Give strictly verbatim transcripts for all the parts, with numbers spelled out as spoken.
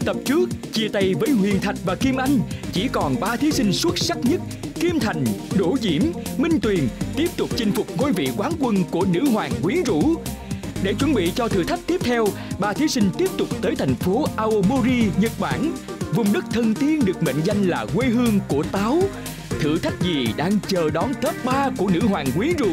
tập trước chia tay với Huyền Thạch và Kim Anh, chỉ còn ba thí sinh xuất sắc nhất Kim Thành, Đỗ Diễm, Minh Tuyền tiếp tục chinh phục ngôi vị quán quân của nữ hoàng quyến rũ. Để chuẩn bị cho thử thách tiếp theo, ba thí sinh tiếp tục tới thành phố Aomori, Nhật Bản, vùng đất thần tiên được mệnh danh là quê hương của táo. Thử thách gì đang chờ đón top ba của nữ hoàng quyến rũ?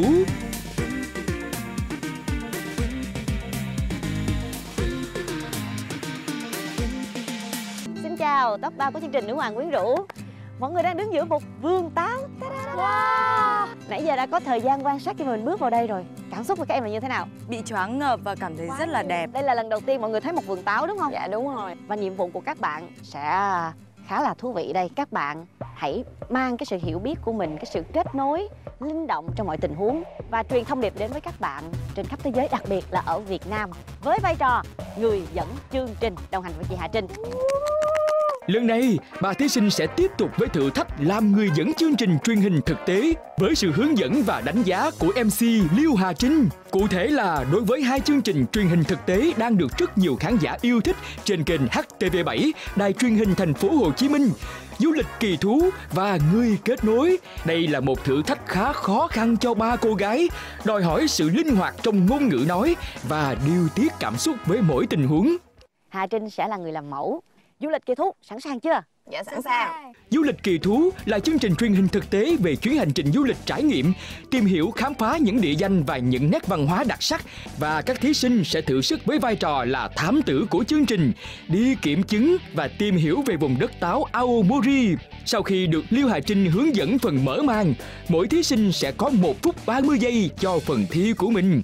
Xin chào, top ba của chương trình Nữ hoàng quyến rũ. Mọi người đang đứng giữa một vườn táo. Wow. Nãy giờ đã có thời gian quan sát khi mình bước vào đây rồi. Cảm xúc của các em là như thế nào? Bị choáng ngợp và cảm thấy rất là đẹp. Đây là lần đầu tiên mọi người thấy một vườn táo đúng không? Dạ đúng rồi. Và nhiệm vụ của các bạn sẽ khá là thú vị đây. Các bạn hãy mang cái sự hiểu biết của mình, cái sự kết nối linh động trong mọi tình huống và truyền thông điệp đến với các bạn trên khắp thế giới, đặc biệt là ở Việt Nam, với vai trò người dẫn chương trình, đồng hành với chị Hà Trinh. Lần này, ba thí sinh sẽ tiếp tục với thử thách làm người dẫn chương trình truyền hình thực tế với sự hướng dẫn và đánh giá của em xê Liêu Hà Trinh. Cụ thể là đối với hai chương trình truyền hình thực tế đang được rất nhiều khán giả yêu thích trên kênh hát tê vê bảy, đài truyền hình thành phố Hồ Chí Minh, Du lịch kỳ thú và người kết nối. Đây là một thử thách khá khó khăn cho ba cô gái, đòi hỏi sự linh hoạt trong ngôn ngữ nói và điều tiết cảm xúc với mỗi tình huống. Hà Trinh sẽ là người làm mẫu. Du lịch kỳ thú sẵn sàng chưa? Dạ sẵn sàng. Du lịch kỳ thú là chương trình truyền hình thực tế về chuyến hành trình du lịch trải nghiệm, tìm hiểu khám phá những địa danh và những nét văn hóa đặc sắc, và các thí sinh sẽ thử sức với vai trò là thám tử của chương trình, đi kiểm chứng và tìm hiểu về vùng đất táo Aomori. Sau khi được Liêu Hà Trinh hướng dẫn phần mở màn, mỗi thí sinh sẽ có một phút ba mươi giây cho phần thi của mình.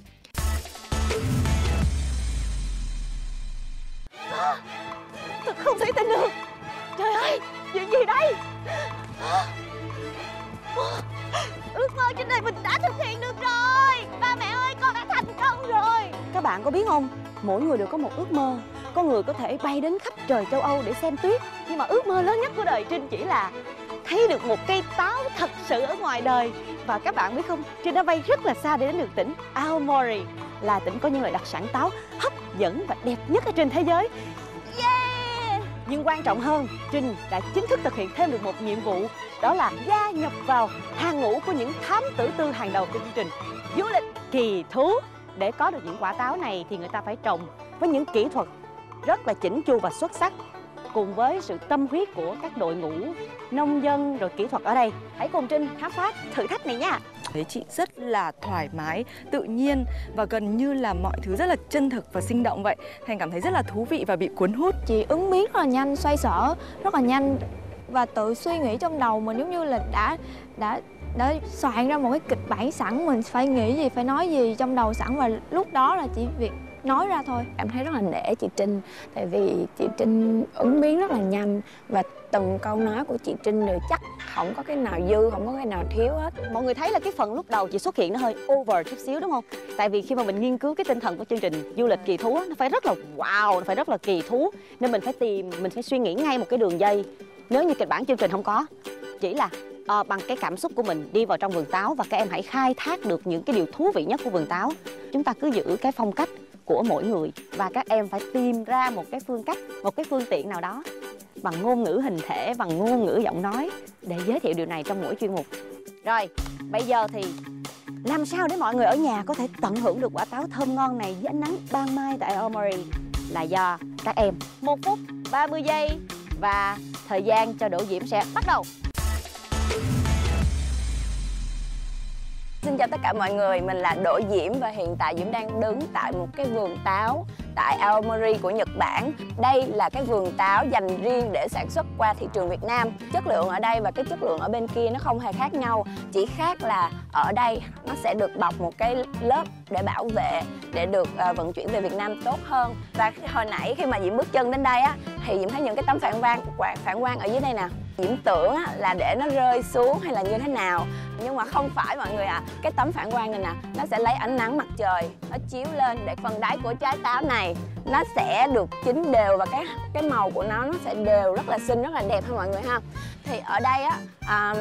Thật không thể tin được. Trời ơi, chuyện gì đây? Ước mơ trên đời mình đã thực hiện được rồi. Ba mẹ ơi, con đã thành công rồi. Các bạn có biết không, mỗi người đều có một ước mơ. Có người có thể bay đến khắp trời châu Âu để xem tuyết, nhưng mà ước mơ lớn nhất của đời Trinh chỉ là thấy được một cây táo thật sự ở ngoài đời. Và các bạn biết không, Trinh đã bay rất là xa để đến được tỉnh Aomori, là tỉnh có những loại đặc sản táo hấp dẫn và đẹp nhất ở trên thế giới. Yeah! Nhưng quan trọng hơn, Trinh đã chính thức thực hiện thêm được một nhiệm vụ, đó là gia nhập vào hàng ngũ của những thám tử tư hàng đầu của chương trình Du lịch kỳ thú. Để có được những quả táo này thì người ta phải trồng với những kỹ thuật rất là chỉnh chu và xuất sắc, cùng với sự tâm huyết của các đội ngũ nông dân rồi kỹ thuật ở đây. Hãy cùng Trinh khám phá thử thách này nha. Thấy chị rất là thoải mái, tự nhiên và gần như là mọi thứ rất là chân thực và sinh động vậy. Thành cảm thấy rất là thú vị và bị cuốn hút. Chị ứng biến rất là nhanh, xoay sở rất là nhanh và tự suy nghĩ trong đầu mình, giống như là đã đã đã soạn ra một cái kịch bản sẵn, mình phải nghĩ gì, phải nói gì trong đầu sẵn, và lúc đó là chỉ việc nói ra thôi. Em thấy rất là nể chị Trinh, tại vì chị Trinh ứng biến rất là nhanh và từng câu nói của chị Trinh đều chắc, không có cái nào dư, không có cái nào thiếu hết. Mọi người thấy là cái phần lúc đầu chị xuất hiện nó hơi over chút xíu đúng không? Tại vì khi mà mình nghiên cứu cái tinh thần của chương trình du lịch kỳ thú nó phải rất là wow, nó phải rất là kỳ thú, nên mình phải tìm, mình phải suy nghĩ ngay một cái đường dây. Nếu như kịch bản chương trình không có, chỉ là à, bằng cái cảm xúc của mình đi vào trong vườn táo và các em hãy khai thác được những cái điều thú vị nhất của vườn táo. Chúng ta cứ giữ cái phong cách của mỗi người và các em phải tìm ra một cái phương cách, một cái phương tiện nào đó bằng ngôn ngữ hình thể, bằng ngôn ngữ giọng nói để giới thiệu điều này trong mỗi chuyên mục. Rồi, bây giờ thì làm sao để mọi người ở nhà có thể tận hưởng được quả táo thơm ngon này dưới ánh nắng ban mai tại Aomori là do các em. Một phút ba mươi giây và thời gian cho Đỗ Diễm sẽ bắt đầu. Xin chào tất cả mọi người, mình là Đỗ Diễm và hiện tại Diễm đang đứng tại một cái vườn táo tại Aomori của Nhật Bản. Đây là cái vườn táo dành riêng để sản xuất qua thị trường Việt Nam. Chất lượng ở đây và cái chất lượng ở bên kia nó không hề khác nhau, chỉ khác là ở đây nó sẽ được bọc một cái lớp để bảo vệ, để được uh, vận chuyển về Việt Nam tốt hơn. Và hồi nãy khi mà Diễm bước chân đến đây á, thì Diễm thấy những cái tấm phản quang, phản quang ở dưới đây nè. Diễm tưởng á, là để nó rơi xuống hay là như thế nào, nhưng mà không phải mọi người ạ. À. Cái tấm phản quang này nè, nó sẽ lấy ánh nắng mặt trời, nó chiếu lên để phần đáy của trái táo này nó sẽ được chín đều và cái cái màu của nó nó sẽ đều, rất là xinh, rất là đẹp ha mọi người ha. Thì ở đây á, à,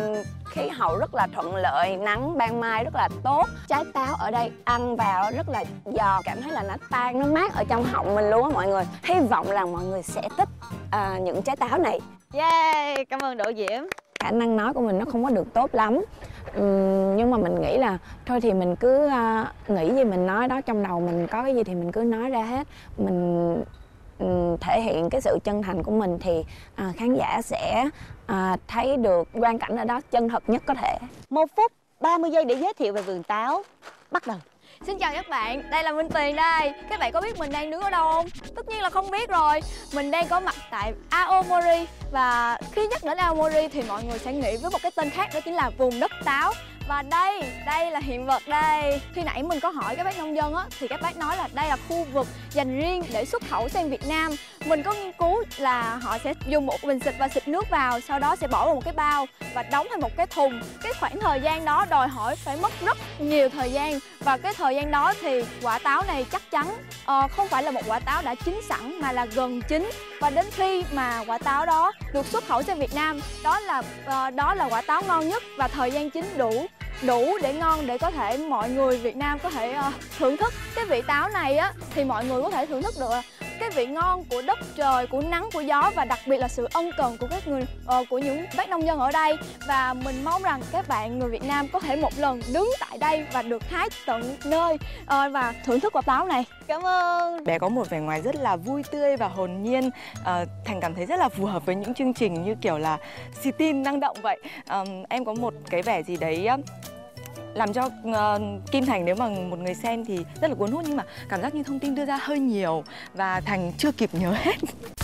khí hậu rất là thuận lợi, nắng ban mai rất là tốt. Trái táo ở đây ăn vào rất là giòn, cảm thấy là nó tan, nó mát ở trong họng mình luôn á mọi người. Hy vọng là mọi người sẽ thích à, những trái táo này. Yeah, cảm ơn Đỗ Diễm. Khả năng nói của mình nó không có được tốt lắm, uhm, nhưng mà mình nghĩ là thôi thì mình cứ uh, nghĩ gì mình nói đó, trong đầu mình có cái gì thì mình cứ nói ra hết. Mình um, thể hiện cái sự chân thành của mình thì uh, khán giả sẽ uh, thấy được quang cảnh ở đó chân thật nhất có thể. Một phút ba mươi giây để giới thiệu về vườn táo. Bắt đầu. Xin chào các bạn, đây là Minh Tuyền đây. Các bạn có biết mình đang đứng ở đâu không? Tất nhiên là không biết rồi. Mình đang có mặt tại Aomori. Và khi nhắc đến Aomori thì mọi người sẽ nghĩ với một cái tên khác, đó chính là vùng đất táo. Và đây, đây là hiện vật đây. Khi nãy mình có hỏi các bác nông dân á, thì các bác nói là đây là khu vực dành riêng để xuất khẩu sang Việt Nam. Mình có nghiên cứu là họ sẽ dùng một bình xịt và xịt nước vào, sau đó sẽ bỏ vào một cái bao và đóng thành một cái thùng. Cái khoảng thời gian đó đòi hỏi phải mất rất nhiều thời gian. Và cái thời gian đó thì quả táo này chắc chắn uh, không phải là một quả táo đã chín sẵn mà là gần chín. Và đến khi mà quả táo đó được xuất khẩu sang Việt Nam, đó là uh, đó là quả táo ngon nhất và thời gian chín đủ đủ để ngon để có thể mọi người Việt Nam có thể uh, thưởng thức cái vị táo này á, thì mọi người có thể thưởng thức được cái vị ngon của đất trời, của nắng, của gió và đặc biệt là sự ân cần của các người uh, của những bác nông dân ở đây. Và mình mong rằng các bạn người Việt Nam có thể một lần đứng tại đây và được hái tận nơi uh, và thưởng thức quả táo này. Cảm ơn. Bé có một vẻ ngoài rất là vui tươi và hồn nhiên. à, Thành cảm thấy rất là phù hợp với những chương trình như kiểu là xì tin năng động vậy. à, Em có một cái vẻ gì đấy làm cho uh, Kim Thành nếu mà một người xem thì rất là cuốn hút, nhưng mà cảm giác như thông tin đưa ra hơi nhiều và Thành chưa kịp nhớ hết.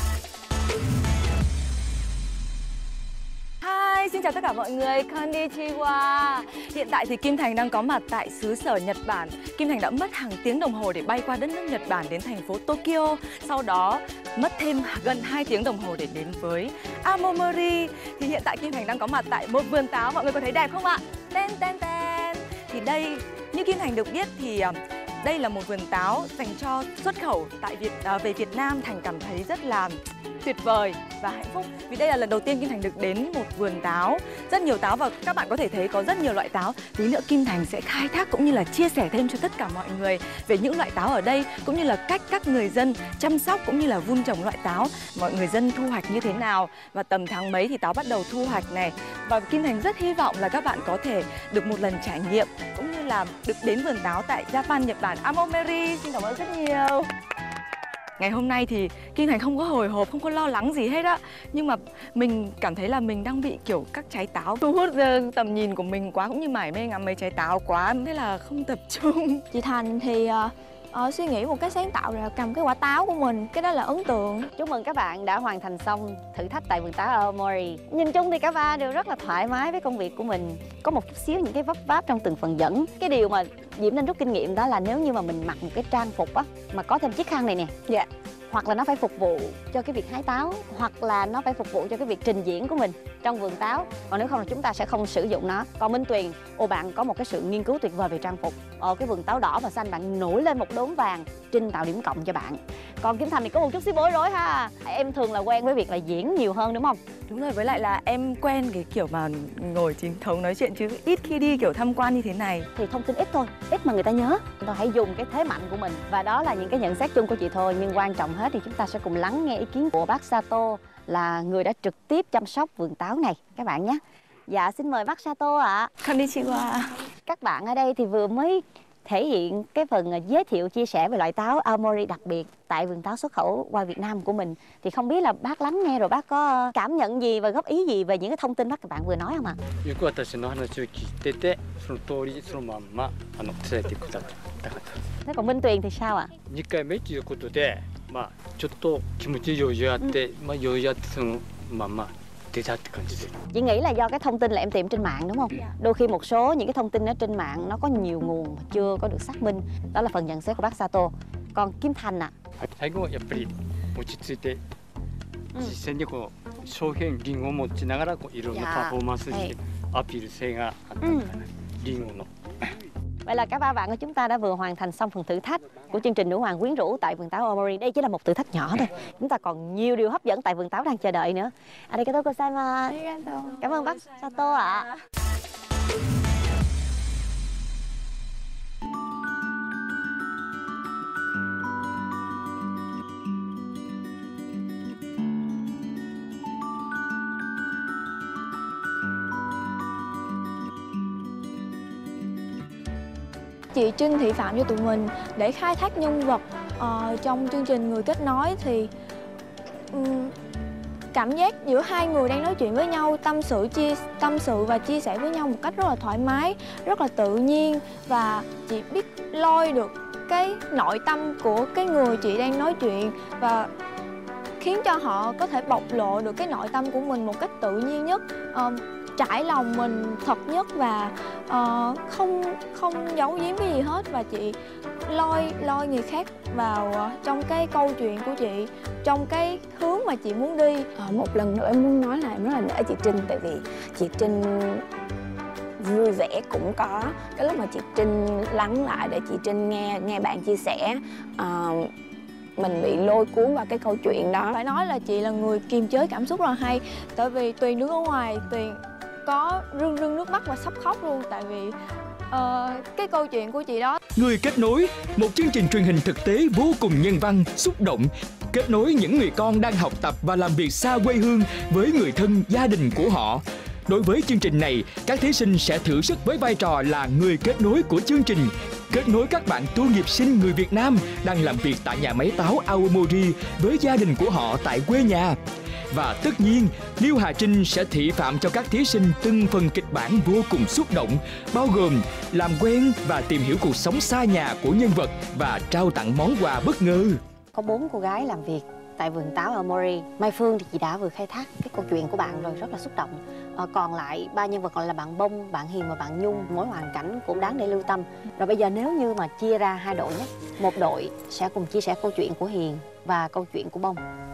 Hi, xin chào tất cả mọi người, konnichiwa. Hiện tại thì Kim Thành đang có mặt tại xứ sở Nhật Bản. Kim Thành đã mất hàng tiếng đồng hồ để bay qua đất nước Nhật Bản đến thành phố Tokyo. Sau đó mất thêm gần hai tiếng đồng hồ để đến với Aomori. Thì hiện tại Kim Thành đang có mặt tại một vườn táo. Mọi người có thấy đẹp không ạ? Ten ten ten. Thì đây, như Kim Thành được biết thì đây là một vườn táo dành cho xuất khẩu tại Việt à, về Việt Nam. Thành cảm thấy rất là tuyệt vời và hạnh phúc vì đây là lần đầu tiên Kim Thành được đến một vườn táo. Rất nhiều táo và các bạn có thể thấy có rất nhiều loại táo. Tí nữa Kim Thành sẽ khai thác cũng như là chia sẻ thêm cho tất cả mọi người về những loại táo ở đây, cũng như là cách các người dân chăm sóc cũng như là vun trồng loại táo, mọi người dân thu hoạch như thế nào và tầm tháng mấy thì táo bắt đầu thu hoạch này. Và Kim Thành rất hy vọng là các bạn có thể được một lần trải nghiệm cũng như là được đến vườn táo tại Japan, Nhật Bản, Aomori. Xin cảm ơn rất nhiều. Ngày hôm nay thì Kim Thành không có hồi hộp, không có lo lắng gì hết á. Nhưng mà mình cảm thấy là mình đang bị kiểu các trái táo thu hút tầm nhìn của mình quá, cũng như mải mê ngắm mấy trái táo quá, thế là không tập trung. Chị Thành thì uh, uh, suy nghĩ một cái sáng tạo là cầm cái quả táo của mình, cái đó là ấn tượng. Chúc mừng các bạn đã hoàn thành xong thử thách tại vườn táo Aomori. Nhìn chung thì cả ba đều rất là thoải mái với công việc của mình. Có một chút xíu những cái vấp váp trong từng phần dẫn. Cái điều mà Diễm nên rút kinh nghiệm đó là nếu như mà mình mặc một cái trang phục á mà có thêm chiếc khăn này nè, dạ, hoặc là nó phải phục vụ cho cái việc hái táo, hoặc là nó phải phục vụ cho cái việc trình diễn của mình trong vườn táo. Còn nếu không là chúng ta sẽ không sử dụng nó. Còn Minh Tuyền, ô bạn có một cái sự nghiên cứu tuyệt vời về trang phục. Ở cái vườn táo đỏ và xanh bạn nổi lên một đốm vàng, Trinh tạo điểm cộng cho bạn. Còn Kim Thành thì có một chút xíu bối rối ha. Em thường là quen với việc là diễn nhiều hơn đúng không? Đúng rồi, với lại là em quen cái kiểu mà ngồi chính thống nói chuyện chứ ít khi đi kiểu tham quan như thế này. Thì thông tin ít thôi, ít mà người ta nhớ. Chúng ta hãy dùng cái thế mạnh của mình. Và đó là những cái nhận xét chung của chị thôi. Nhưng quan trọng hết thì chúng ta sẽ cùng lắng nghe ý kiến của bác Sato, là người đã trực tiếp chăm sóc vườn táo này các bạn nhé. Dạ xin mời bác Sato ạ. Konnichiwa. Các bạn ở đây thì vừa mới thể hiện cái phần giới thiệu chia sẻ về loại táo Aomori đặc biệt tại vườn táo xuất khẩu qua Việt Nam của mình. Thì không biết là bác lắng nghe rồi bác có cảm nhận gì và góp ý gì về những cái thông tin bác các bạn vừa nói không ạ? Thế còn Minh Tuyền thì sao ạ? Chị nghĩ là do cái thông tin là em tìm trên mạng đúng không? Đôi khi một số những cái thông tin ở trên mạng nó có nhiều nguồn mà chưa có được xác minh. Đó là phần nhận xét của bác Sato. Còn Kim Thành ạ? Vậy là cả ba bạn của chúng ta đã vừa hoàn thành xong phần thử thách của chương trình Nữ Hoàng Quyến Rũ tại vườn táo Aomori. Đây chỉ là một thử thách nhỏ thôi. Chúng ta còn nhiều điều hấp dẫn tại vườn táo đang chờ đợi nữa. Arigatou gozaimasu. Cảm ơn bác Sato ạ. chị Trinh thị phạm cho tụi mình để khai thác nhân vật uh, trong chương trình Người Kết Nối thì um, cảm giác giữa hai người đang nói chuyện với nhau, tâm sự chia tâm sự và chia sẻ với nhau một cách rất là thoải mái, rất là tự nhiên, và chị biết lôi được cái nội tâm của cái người chị đang nói chuyện và khiến cho họ có thể bộc lộ được cái nội tâm của mình một cách tự nhiên nhất, uh, trải lòng mình thật nhất và uh, không không giấu giếm cái gì hết. Và chị lôi lôi người khác vào uh, trong cái câu chuyện của chị, trong cái hướng mà chị muốn đi. À, một lần nữa em muốn nói là em rất là nể chị Trinh, tại vì chị Trinh vui vẻ cũng có cái lúc mà chị Trinh lắng lại để chị Trinh nghe nghe bạn chia sẻ, uh, mình bị lôi cuốn vào cái câu chuyện đó. Phải nói là chị là người kiềm chế cảm xúc rất là hay, tại vì Tuyền đứng ở ngoài, Tuyền có rưng rưng nước mắt và sắp khóc luôn, tại vì uh, cái câu chuyện của chị đó. Người Kết Nối, một chương trình truyền hình thực tế vô cùng nhân văn, xúc động, kết nối những người con đang học tập và làm việc xa quê hương với người thân, gia đình của họ. Đối với chương trình này, các thí sinh sẽ thử sức với vai trò là người kết nối của chương trình, kết nối các bạn tu nghiệp sinh người Việt Nam đang làm việc tại nhà máy táo Aomori với gia đình của họ tại quê nhà. Và tất nhiên, Liêu Hà Trinh sẽ thị phạm cho các thí sinh từng phần kịch bản vô cùng xúc động, bao gồm làm quen và tìm hiểu cuộc sống xa nhà của nhân vật và trao tặng món quà bất ngờ. Có bốn cô gái làm việc tại vườn táo Aomori. Mai Phương thì chị đã vừa khai thác cái câu chuyện của bạn rồi, rất là xúc động. À, còn lại ba nhân vật còn là bạn Bông, bạn Hiền và bạn Nhung, mỗi hoàn cảnh cũng đáng để lưu tâm. Rồi bây giờ nếu như mà chia ra hai đội nhé, một đội sẽ cùng chia sẻ câu chuyện của Hiền và câu chuyện của Bông,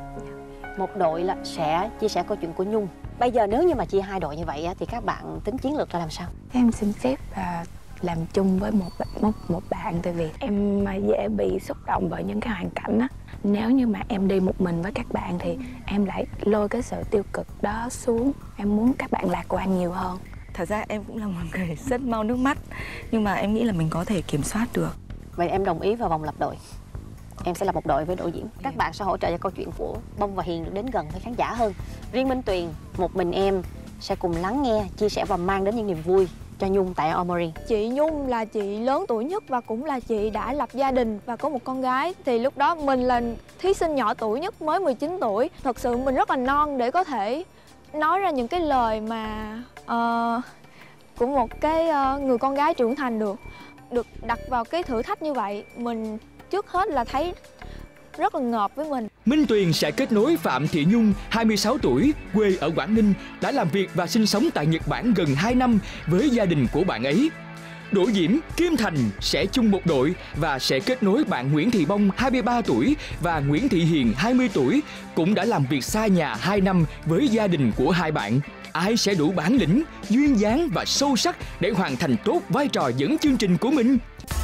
một đội là sẽ chia sẻ câu chuyện của Nhung. Bây giờ nếu như mà chia hai đội như vậy thì các bạn tính chiến lược là làm sao? Em xin phép là làm chung với một một một bạn, tại vì em dễ bị xúc động bởi những cái hoàn cảnh á. Nếu như mà em đi một mình với các bạn thì em lại lôi cái sự tiêu cực đó xuống. Em muốn các bạn lạc quan nhiều hơn. Thật ra em cũng là một người rất mau nước mắt, nhưng mà em nghĩ là mình có thể kiểm soát được. Vậy em đồng ý vào vòng lập đội. Em sẽ là một đội với Đỗ Diễm. Các bạn sẽ hỗ trợ cho câu chuyện của Bông và Hiền được đến gần với khán giả hơn. Riêng Minh Tuyền, một mình em sẽ cùng lắng nghe, chia sẻ và mang đến những niềm vui cho Nhung tại Aomori. Chị Nhung là chị lớn tuổi nhất và cũng là chị đã lập gia đình và có một con gái. Thì lúc đó mình là thí sinh nhỏ tuổi nhất, mới mười chín tuổi. Thật sự mình rất là non để có thể nói ra những cái lời mà uh, của một cái uh, người con gái trưởng thành được. Được đặt vào cái thử thách như vậy, mình trước hết là thấy rất là ngợp với mình. Minh Tuyền sẽ kết nối Phạm Thị Nhung, hai mươi sáu tuổi, quê ở Quảng Ninh, đã làm việc và sinh sống tại Nhật Bản gần hai năm với gia đình của bạn ấy. Đỗ Diễm, Kim Thành sẽ chung một đội và sẽ kết nối bạn Nguyễn Thị Bông, hai mươi ba tuổi, và Nguyễn Thị Hiền, hai mươi tuổi, cũng đã làm việc xa nhà hai năm với gia đình của hai bạn. Ai sẽ đủ bản lĩnh, duyên dáng và sâu sắc để hoàn thành tốt vai trò dẫn chương trình của mình?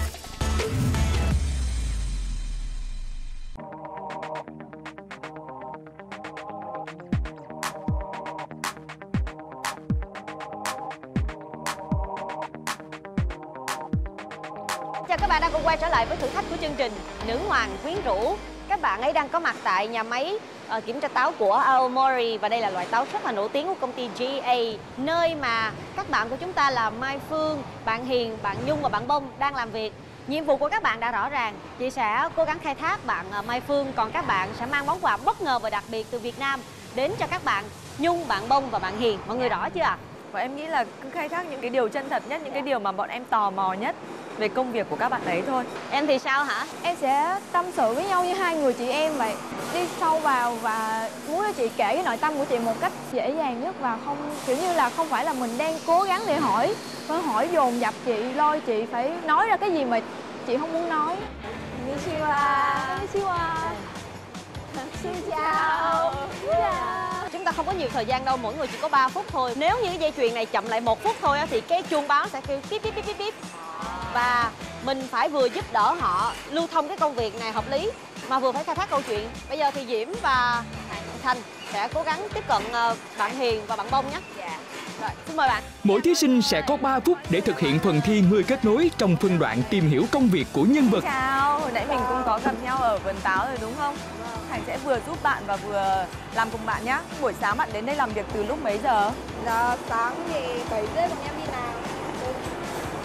Chào các bạn đang cùng quay trở lại với thử thách của chương trình Nữ Hoàng Quyến Rũ. Các bạn ấy đang có mặt tại nhà máy uh, kiểm tra táo của Aomori, và đây là loại táo rất là nổi tiếng của công ty giê a, nơi mà các bạn của chúng ta là Mai Phương, bạn Hiền, bạn Nhung và bạn Bông đang làm việc. Nhiệm vụ của các bạn đã rõ ràng, chị sẽ cố gắng khai thác bạn uh, Mai Phương, còn các bạn sẽ mang món quà bất ngờ và đặc biệt từ Việt Nam đến cho các bạn Nhung, bạn Bông và bạn Hiền. Mọi người rõ chưa ạ? Và em nghĩ là cứ khai thác những cái điều chân thật nhất, những cái điều mà bọn em tò mò nhất về công việc của các bạn ấy thôi. Em thì sao hả? Em sẽ tâm sự với nhau như hai người chị em vậy, đi sâu vào và muốn cho chị kể cái nội tâm của chị một cách dễ dàng nhất, và không kiểu như là không phải là mình đang cố gắng để hỏi, phải hỏi dồn dập chị, lôi chị phải nói ra cái gì mà chị không muốn nói. Konnichiwa. Konnichiwa. Xin chào. Chúng ta không có nhiều thời gian đâu, mỗi người chỉ có ba phút thôi. Nếu như cái dây chuyền này chậm lại một phút thôi thì cái chuông báo sẽ kêu bíp bíp bíp bíp bíp. Và mình phải vừa giúp đỡ họ lưu thông cái công việc này hợp lý, mà vừa phải khai thác câu chuyện. Bây giờ thì Diễm và Thành sẽ cố gắng tiếp cận bạn Hiền và bạn Bông nhé. Rồi, xin mời bạn. Mỗi thí sinh sẽ có ba phút để thực hiện phần thi Người Kết Nối trong phân đoạn tìm hiểu công việc của nhân vật. Chào, hồi nãy mình cũng có gặp nhau ở vườn táo rồi đúng không? Thành sẽ vừa giúp bạn và vừa làm cùng bạn nhé. Buổi sáng bạn đến đây làm việc từ lúc mấy giờ? Dạ sáng thì bảy rưỡi bọn em đi làm,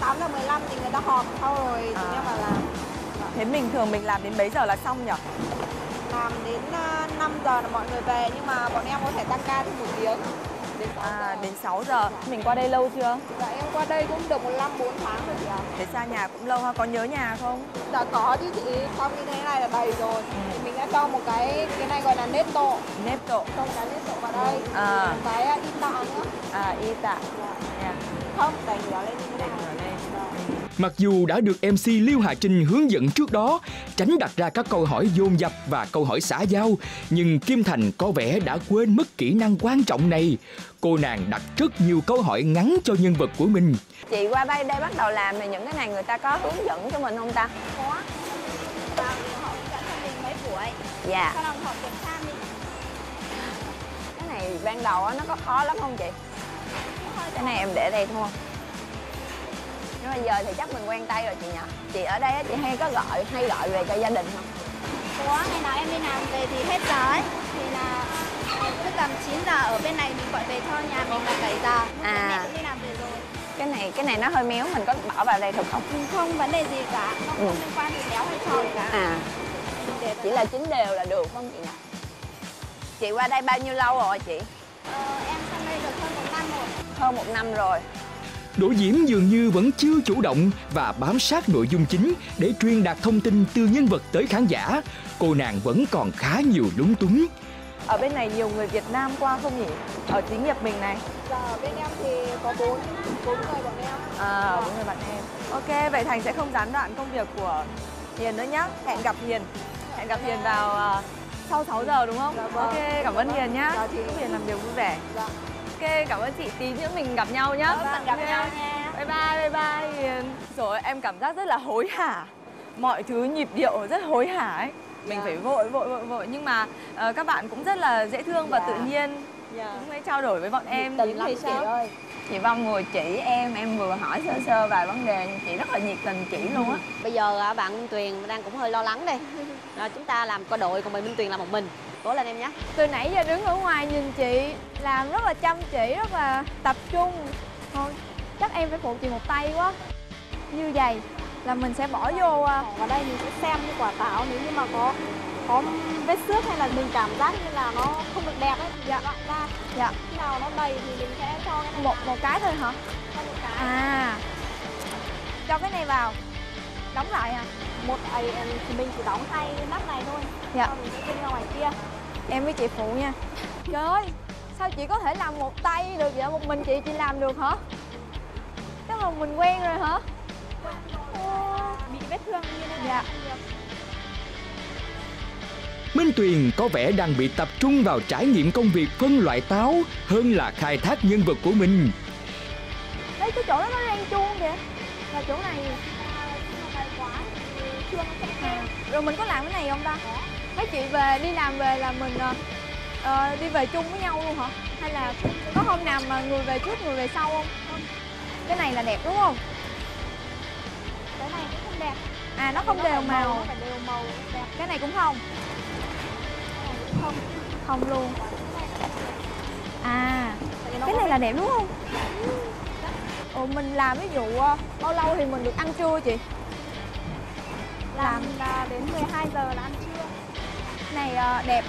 tám giờ mười lăm thì người ta họp, sau rồi chúng À. em vào làm. Thế mình thường mình làm đến mấy giờ là xong nhỉ? Làm đến uh, năm giờ là mọi người về, nhưng mà bọn em có thể tăng ca thêm một tiếng. Đến sáu À, giờ. đến sáu giờ. Mình qua đây lâu chưa? Dạ em qua đây cũng được một năm bốn tháng rồi chị ạ. Thế xa nhà cũng lâu ha, có nhớ nhà không? Dạ có chứ chị, xong như thế này là đầy rồi. Thì mình đã cho một cái, cái này gọi là nếp tổ. Nếp tổ. Xong cái nếp tổ vào đây. À. Một cái uh, y tạ nữa. À, y tạ. Dạ. Yeah. Không, đẩy nhỏ lên như thế Đẩy này. nhỏ lên. Dạ. Mặc dù đã được em xê Liêu Hà Trinh hướng dẫn trước đó, tránh đặt ra các câu hỏi dồn dập và câu hỏi xã giao, nhưng Kim Thành có vẻ đã quên mất kỹ năng quan trọng này. Cô nàng đặt rất nhiều câu hỏi ngắn cho nhân vật của mình. Chị qua đây đây bắt đầu làm thì những cái này người ta có hướng dẫn cho mình không ta? Có. Vào thì họ hướng dẫn cho mình mấy buổi. Dạ. Sau đó họ kiểm tra mình. Cái này ban đầu á, nó có khó lắm không chị? Cái này em để đây thôi. Nhưng mà giờ thì chắc mình quen tay rồi chị nhỉ? Chị ở đây á, chị hay có gọi hay gọi về cho gia đình không? Có, ngày nào em đi làm về thì hết giờ ấy. Thì là cứ tầm chín giờ ở bên này mình gọi về cho nhà mình là bảy giờ. À. Mẹ cũng đi làm về rồi. Cái này cái này nó hơi méo, mình có bỏ vào đây được không? Không vấn đề gì cả, nó không Ừ. liên quan đến béo hay tròn cả. À, Mình để chỉ là chín đều là được không chị nhỉ? Chị qua đây bao nhiêu lâu rồi chị? Ờ, em sang đây được hơn một năm rồi. Hơn một năm rồi. Đỗ Diễm dường như vẫn chưa chủ động và bám sát nội dung chính để truyền đạt thông tin từ nhân vật tới khán giả. Cô nàng vẫn còn khá nhiều lúng túng. Ở bên này nhiều người Việt Nam qua không nhỉ? Ở xí nghiệp mình này. Dạ, bên em thì có bốn bốn người bọn em. À, bốn người bạn em. Ok, vậy Thành sẽ không gián đoạn công việc của Hiền nữa nhá. Hẹn gặp Hiền. Hẹn gặp Hiền vào uh, sau sáu giờ đúng không? Dạ vâng. Ok, cảm ơn Hiền nhá. Dạ, chị. Chúc Hiền làm việc vui vẻ. Dạ. Ok, cảm ơn chị. Tí nữa mình gặp nhau nhá. Vâng, mình gặp Ok. nhau nha. Bye bye, bye bye Hiền. Rồi em cảm giác rất là hối hả. Mọi thứ nhịp điệu rất hối hả ấy. Mình Dạ. phải vội vội vội vội nhưng mà uh, các bạn cũng rất là dễ thương và Dạ. tự nhiên. Dạ. Cũng hay trao đổi với bọn em. Tình Yến lắm thì chị sao? ơi. Chị Vong vừa chỉ em, em vừa hỏi sơ sơ vài vấn đề, nhưng chị rất là nhiệt tình chỉ luôn á. Bây giờ à, bạn Minh Tuyền đang cũng hơi lo lắng đây. Rồi, chúng ta làm co đội, còn mình Minh Tuyền làm một mình. Cố lên em nhé. Từ nãy giờ đứng ở ngoài nhìn chị làm rất là chăm chỉ, rất là tập trung. Thôi, chắc em phải phụ chị một tay quá. Như vậy là mình sẽ bỏ vô à, Ở đây mình sẽ xem cái quả táo, nếu như mà có có vết xước hay là mình cảm giác như là nó không được đẹp ấy, Dạ. loại ra. dạ, Khi nào nó đầy thì mình sẽ cho cái này một vào. một cái thôi hả? Cho một cái. À, cho cái này vào, đóng lại à? Một ấy thì mình chỉ đóng hai cái nắp này thôi. Dạ. Sau mình sẽ bưng ra ngoài kia. Em với chị phụ nha. Trời ơi, sao chị có thể làm một tay được vậy? Một mình chị chị làm được hả? Chắc là mình quen rồi hả? Bị vết thương như thế này. Dạ. Minh Tuyền có vẻ đang bị tập trung vào trải nghiệm công việc phân loại táo hơn là khai thác nhân vật của mình. Đấy, cái chỗ đó nó đang chuông kìa. Là chỗ này. À, rồi mình có làm cái này không ta? Mấy chị về đi làm về là mình ờ, ờ, đi về chung với nhau luôn hả? Hay là có hôm nào mà người về trước người về sau không? Cái này là đẹp đúng không? Cái này cũng không đẹp. À, nó không đều màu. Nó phải đều màu đẹp. Cái này cũng không. Không. Không luôn. À, Tại nó cái có này là đẹp đúng không? Ồ, mình làm ví dụ ờ, bao lâu thì mình được ăn trưa chị? làm là đến mười hai giờ là ăn trưa. Cái này ờ, đẹp.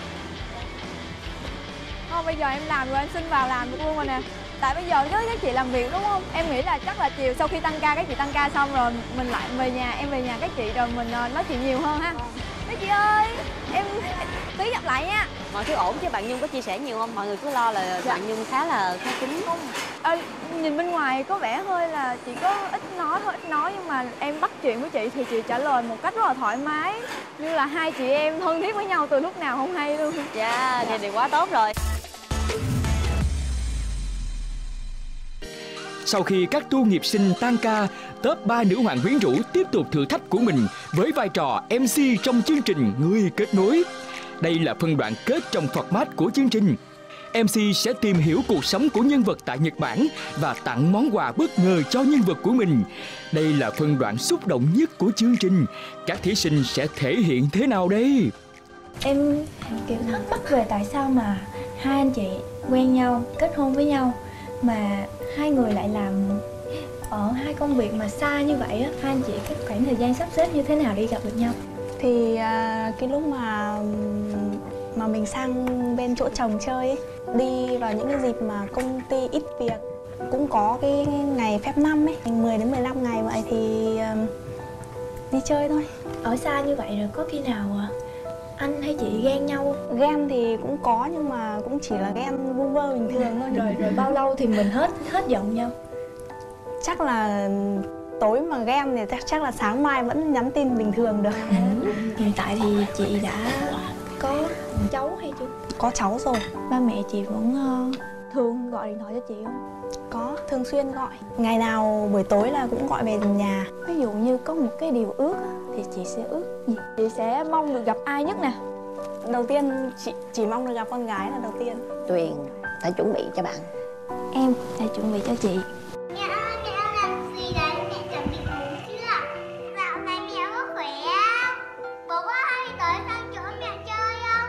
Thôi bây giờ em làm rồi em xin vào làm được luôn rồi nè. Tại bây giờ có các chị làm việc đúng không? Em nghĩ là chắc là chiều sau khi tăng ca các chị tăng ca xong rồi mình lại về nhà, em về nhà các chị rồi mình ờ, nói chuyện nhiều hơn ha. Mấy chị ơi, em tí gặp lại nha. Mọi thứ ổn chứ bạn Nhung có chia sẻ nhiều không? Mọi người cứ lo là Dạ. bạn Nhung khá là khá kín. Không. Ờ, nhìn bên ngoài có vẻ hơi là chị có ít nói thôi, ít nói nhưng mà em bắt chuyện với chị thì chị trả lời một cách rất là thoải mái. Như là hai chị em thân thiết với nhau từ lúc nào không hay luôn. Dạ, vậy thì quá tốt rồi. Sau khi các tu nghiệp sinh tan ca, top ba nữ hoàng quyến rũ tiếp tục thử thách của mình với vai trò em xê trong chương trình Người Kết Nối. Đây là phân đoạn kết trong format của chương trình. em xê sẽ tìm hiểu cuộc sống của nhân vật tại Nhật Bản và tặng món quà bất ngờ cho nhân vật của mình. Đây là phân đoạn xúc động nhất của chương trình. Các thí sinh sẽ thể hiện thế nào đây? Em kiểu thắc mắc về tại sao mà hai anh chị quen nhau, kết hôn với nhau mà hai người lại làm ở hai công việc mà xa như vậy á, hai anh chị cái khoảng thời gian sắp xếp như thế nào để gặp được nhau? Thì à, cái lúc mà mà mình sang bên chỗ chồng chơi ấy, đi vào những cái dịp mà công ty ít việc, cũng có cái ngày phép năm ấy, mười đến mười lăm ngày vậy thì uh, đi chơi thôi. Ở xa như vậy rồi có khi nào anh hay chị ghen nhau? Ghen thì cũng có nhưng mà cũng chỉ là ghen vu vơ bình thường thôi. Rồi rồi bao lâu thì mình hết hết giận nhau? Chắc là tối mà ghen thì chắc, chắc là sáng mai vẫn nhắn tin bình thường được. Ừ. Hiện tại thì chị đã có cháu hay chưa? Có cháu rồi. Ba mẹ chị vẫn uh, thường gọi điện thoại cho chị không? Có, thường xuyên gọi. Ngày nào buổi tối là cũng gọi về nhà. Ví dụ như có một cái điều ước á, thì chị sẽ ước gì? Chị sẽ mong được gặp ai nhất nè? Đầu tiên chị chỉ mong được gặp con gái là đầu tiên. Tuyền phải chuẩn bị cho bạn. Em sẽ chuẩn bị cho chị. Mẹ ơi, mẹ đang làm gì đấy? Mẹ chuẩn bị ngủ chưa? Dạo này mẹ có khỏe không? Bố có hay tới sang chỗ mẹ chơi không?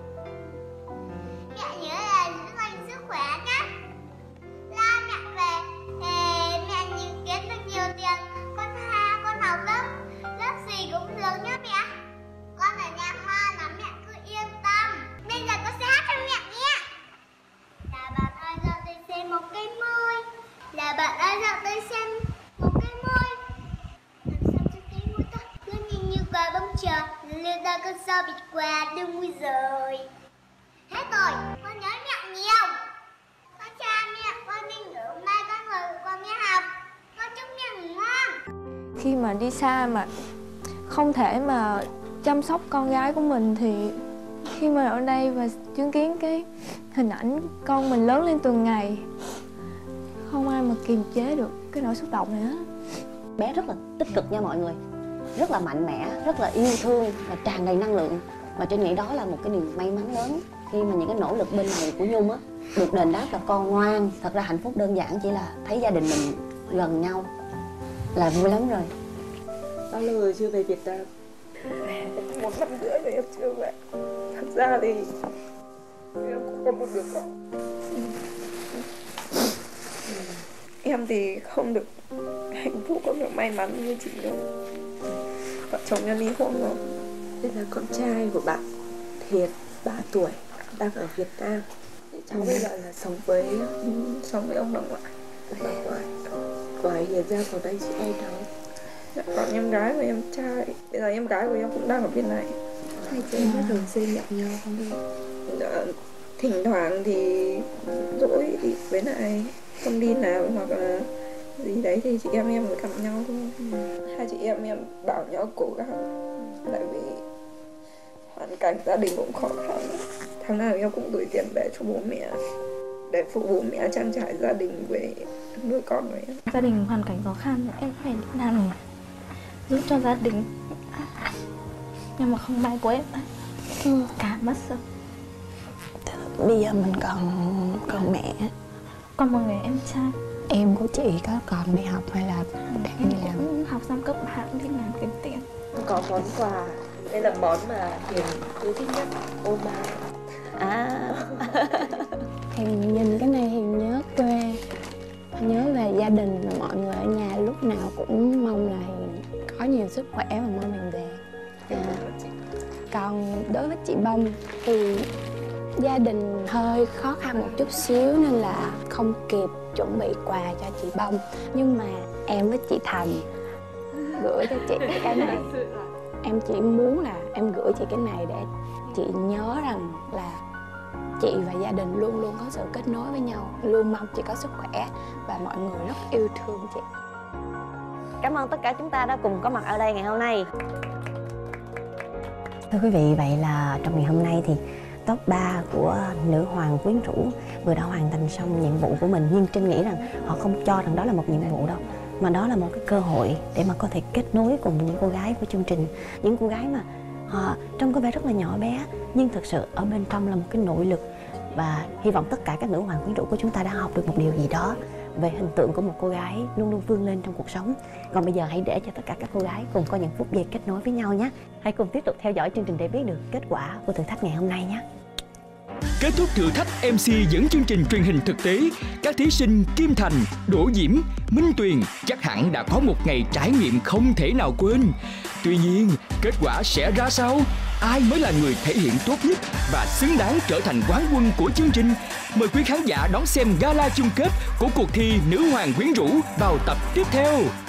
Mẹ nhớ là giữ gìn sức khỏe nhé. La mẹ về thì mẹ nhiều kiếm được nhiều tiền. Con ha, con học lớp lớp gì cũng được nhé mẹ. Con ở nhà ngoan lắm, mẹ cứ yên tâm. Bây giờ con sẽ hát cho mẹ nghe. Là bạn ơi, giờ tôi xem một cây môi. Là bạn ơi, giờ tôi xem một cây môi. Làm sao cho cây môi ta cứ nhìn như quả bóng trời. Liệu ta con sao bị quà đưa môi rồi. Hết rồi, con nhớ mẹ nhiều. Con cha mẹ, con đi ngủ, mai con ngồi con mẹ học. Con chúc mẹ ngủ ngon. Khi mà đi xa mà không thể mà chăm sóc con gái của mình thì khi mà ở đây và chứng kiến cái hình ảnh con mình lớn lên từng ngày, không ai mà kiềm chế được cái nỗi xúc động này hết. Bé rất là tích cực nha mọi người, rất là mạnh mẽ, rất là yêu thương và tràn đầy năng lượng. Và Trinh nghĩ đó là một cái niềm may mắn lớn khi mà những cái nỗ lực bên này của Nhung á được đền đáp là con ngoan. Thật ra hạnh phúc đơn giản chỉ là thấy gia đình mình gần nhau là vui lắm rồi. Bao lâu rồi chưa về Việt Nam? Một năm rưỡi rồi em chưa về. Thật ra thì em cũng có một đứa con. Em thì không được hạnh phúc, không được may mắn như chị đâu. Vợ chồng em ly hôn rồi. Đây là con trai của bạn Thiệt, ba tuổi, đang ở Việt Nam. Cháu bây giờ là sống với sống với ông bà ngoại. Bà ngoại. Ngoài Hiền ra còn anh chị em đâu. Dạ, còn em gái và em trai. Bây giờ em gái của em cũng đang ở bên này. Hai chị em có thường xuyên gặp nhau không đi? Dạ, thỉnh thoảng thì dỗi đi với lại không đi nào hoặc là gì đấy thì chị em em mới gặp nhau thôi. Ừ. Hai chị em em bảo nhau cố gắng. Tại vì hoàn cảnh gia đình cũng khó khăn. Tháng nào em cũng gửi tiền về cho bố mẹ để phụ bố mẹ trang trải gia đình về nuôi con của em. Gia đình hoàn cảnh khó khăn em phải làm giúp cho gia đình, nhưng mà không may của em ừ. cả mất rồi. Bây giờ mình còn còn mẹ. Còn một người em trai. Em của chị có còn đi học hay là đang đi làm? Cũng học xong cấp ba cũng đi làm kiếm tiền. Có món quà, đây là món mà Hiền yêu thích nhất, ô mai. À. Hiền nhìn cái này Hiền nhớ quê, nhớ về gia đình và mọi người ở nhà, lúc nào cũng mong là Hiền có nhiều sức khỏe và mong Hiền về. À. Còn đối với chị Bông thì gia đình hơi khó khăn một chút xíu nên là không kịp chuẩn bị quà cho chị Bông, nhưng mà em với chị Thành gửi cho chị cái này. Em chỉ muốn là em gửi chị cái này để chị nhớ rằng là chị và gia đình luôn luôn có sự kết nối với nhau, luôn mong chị có sức khỏe và mọi người rất yêu thương chị. Cảm ơn tất cả chúng ta đã cùng có mặt ở đây ngày hôm nay. Thưa quý vị, vậy là trong ngày hôm nay thì top ba của nữ hoàng quyến rũ vừa đã hoàn thành xong nhiệm vụ của mình. Nhưng Trinh nghĩ rằng họ không cho rằng đó là một nhiệm vụ đâu, mà đó là một cái cơ hội để mà có thể kết nối cùng những cô gái của chương trình. Những cô gái mà họ trông có vẻ rất là nhỏ bé nhưng thực sự ở bên trong là một cái nội lực. Và hy vọng tất cả các nữ hoàng quyến rũ của chúng ta đã học được một điều gì đó về hình tượng của một cô gái luôn luôn vươn lên trong cuộc sống. Còn bây giờ hãy để cho tất cả các cô gái cùng có những phút giây kết nối với nhau nhé. Hãy cùng tiếp tục theo dõi chương trình để biết được kết quả của thử thách ngày hôm nay nhé. Kết thúc thử thách em xê dẫn chương trình truyền hình thực tế, các thí sinh Kim Thành, Đỗ Diễm, Minh Tuyền chắc hẳn đã có một ngày trải nghiệm không thể nào quên. Tuy nhiên, kết quả sẽ ra sao? Ai mới là người thể hiện tốt nhất và xứng đáng trở thành quán quân của chương trình? Mời quý khán giả đón xem gala chung kết của cuộc thi Nữ Hoàng Quyến Rũ vào tập tiếp theo.